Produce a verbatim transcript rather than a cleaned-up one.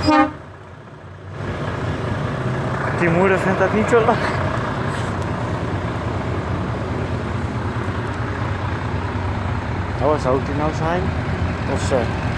Die moeder vindt dat niet zo leuk. Oh, zou ik die nou zijn? Of ze?